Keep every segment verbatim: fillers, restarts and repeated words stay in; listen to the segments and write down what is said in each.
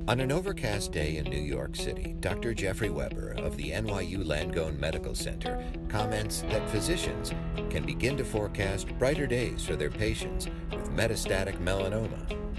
On an overcast day in New York City, Doctor Jeffrey Weber of the N Y U Langone Medical Center comments that physicians can begin to forecast brighter days for their patients with metastatic melanoma.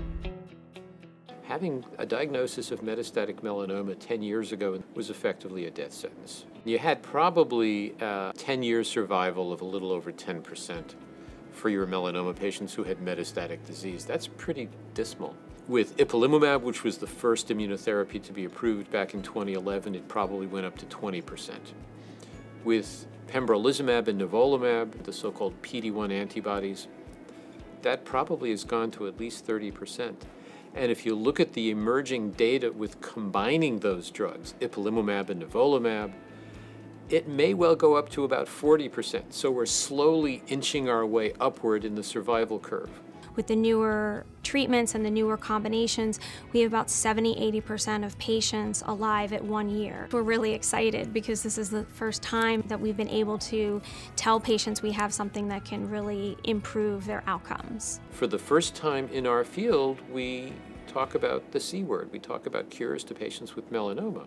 Having a diagnosis of metastatic melanoma ten years ago was effectively a death sentence. You had probably a ten year survival of a little over ten percent for your melanoma patients who had metastatic disease. That's pretty dismal. With ipilimumab, which was the first immunotherapy to be approved back in twenty eleven, it probably went up to twenty percent. With pembrolizumab and nivolumab, the so-called P D one antibodies, that probably has gone to at least thirty percent. And if you look at the emerging data with combining those drugs, ipilimumab and nivolumab, it may well go up to about forty percent. So we're slowly inching our way upward in the survival curve. With the newer treatments and the newer combinations, we have about seventy, eighty percent of patients alive at one year. We're really excited because this is the first time that we've been able to tell patients we have something that can really improve their outcomes. For the first time in our field, we talk about the C word. We talk about cures to patients with melanoma.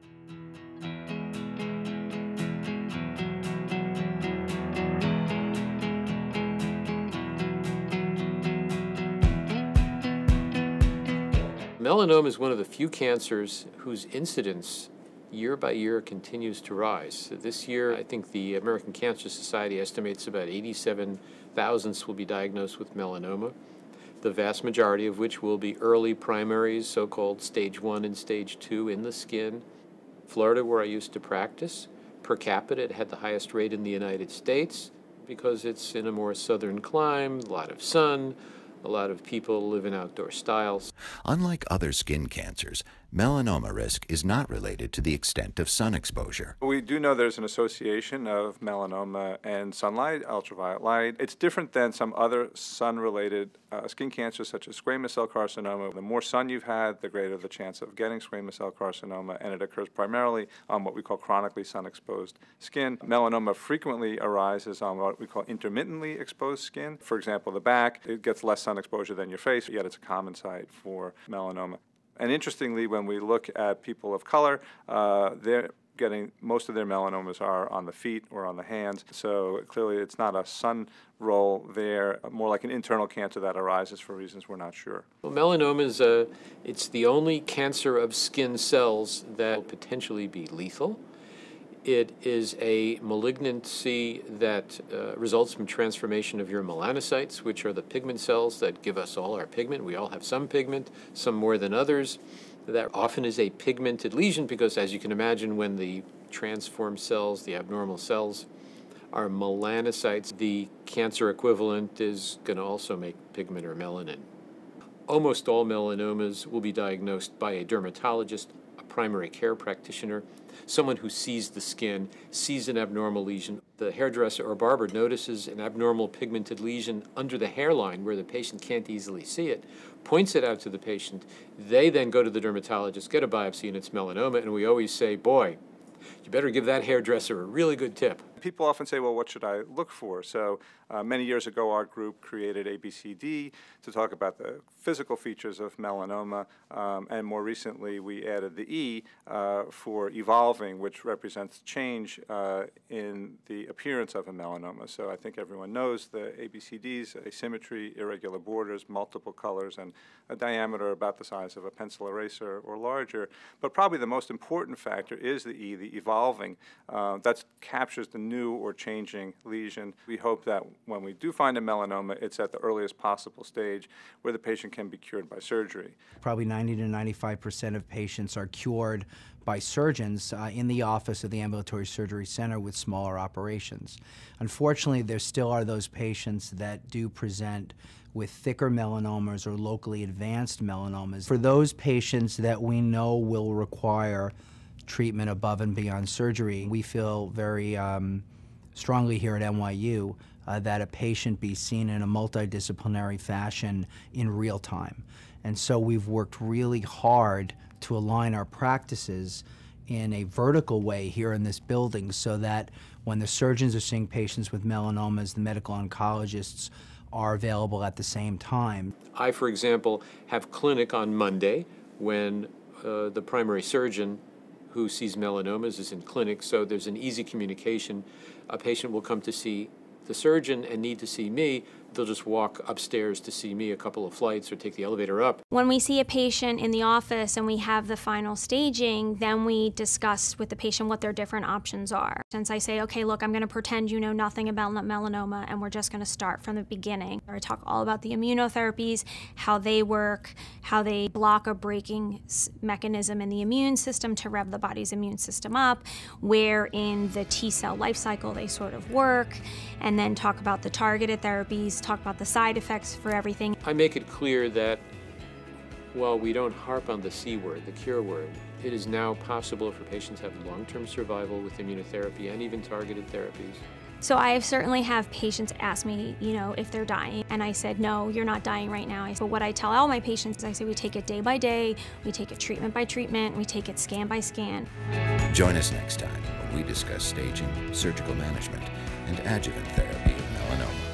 Melanoma is one of the few cancers whose incidence year by year continues to rise. This year, I think the American Cancer Society estimates about eighty-seven thousand will be diagnosed with melanoma, the vast majority of which will be early primaries, so-called stage one and stage two in the skin. Florida, where I used to practice, per capita, it had the highest rate in the United States because it's in a more southern clime, a lot of sun, a lot of people live in outdoor styles. Unlike other skin cancers, melanoma risk is not related to the extent of sun exposure. We do know there's an association of melanoma and sunlight, ultraviolet light. It's different than some other sun-related uh, skin cancers such as squamous cell carcinoma. The more sun you've had, the greater the chance of getting squamous cell carcinoma, and it occurs primarily on what we call chronically sun-exposed skin. Melanoma frequently arises on what we call intermittently exposed skin. For example, the back, it gets less sun exposure than your face, yet it's a common site for melanoma. And interestingly, when we look at people of color, uh, they're getting, most of their melanomas are on the feet or on the hands. So clearly it's not a sun role there, more like an internal cancer that arises for reasons we're not sure. Well, melanoma is a, it's the only cancer of skin cells that will potentially be lethal. It is a malignancy that uh, results from transformation of your melanocytes, which are the pigment cells that give us all our pigment. We all have some pigment, some more than others. That often is a pigmented lesion because, as you can imagine, when the transformed cells, the abnormal cells, are melanocytes, the cancer equivalent is going to also make pigment or melanin. Almost all melanomas will be diagnosed by a dermatologist, a primary care practitioner, someone who sees the skin, sees an abnormal lesion. The hairdresser or barber notices an abnormal pigmented lesion under the hairline where the patient can't easily see it, points it out to the patient. They then go to the dermatologist, get a biopsy, and it's melanoma, and we always say, boy, you better give that hairdresser a really good tip. People often say, well, what should I look for? So uh, many years ago, our group created A B C D to talk about the physical features of melanoma, um, and more recently, we added the E uh, for evolving, which represents change uh, in the appearance of a melanoma. So I think everyone knows the A B C Ds: asymmetry, irregular borders, multiple colors, and a diameter about the size of a pencil eraser or larger. But probably the most important factor is the E, the evolving. Uh, that captures the new or changing lesion. We hope that when we do find a melanoma, it's at the earliest possible stage where the patient can be cured by surgery. Probably ninety to ninety-five percent of patients are cured by surgeons uh, in the office of the ambulatory surgery center with smaller operations. Unfortunately, there still are those patients that do present with thicker melanomas or locally advanced melanomas. For those patients that we know will require treatment above and beyond surgery, we feel very um, strongly here at N Y U uh, that a patient be seen in a multidisciplinary fashion in real time. And so we've worked really hard to align our practices in a vertical way here in this building so that when the surgeons are seeing patients with melanomas, the medical oncologists are available at the same time. I, for example, have clinic on Monday when uh, the primary surgeon who sees melanomas is in clinic, so there's an easy communication. A patient will come to see the surgeon and need to see me. They'll just walk upstairs to see me a couple of flights or take the elevator up. When we see a patient in the office and we have the final staging, then we discuss with the patient what their different options are. Since I say, okay, look, I'm going to pretend you know nothing about melanoma and we're just going to start from the beginning. I talk all about the immunotherapies, how they work, how they block a breaking mechanism in the immune system to rev the body's immune system up, where in the T cell life cycle they sort of work, and then talk about the targeted therapies, talk about the side effects for everything. I make it clear that while we don't harp on the C word, the cure word, it is now possible for patients to have long-term survival with immunotherapy and even targeted therapies. So I certainly have patients ask me, you know, if they're dying, and I said, no, you're not dying right now. But what I tell all my patients is I say we take it day by day, we take it treatment by treatment, we take it scan by scan. Join us next time when we discuss staging, surgical management, and adjuvant therapy of melanoma.